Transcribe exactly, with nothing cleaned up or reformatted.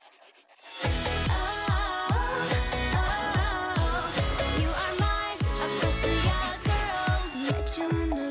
You are my Acacia girls. Met you in the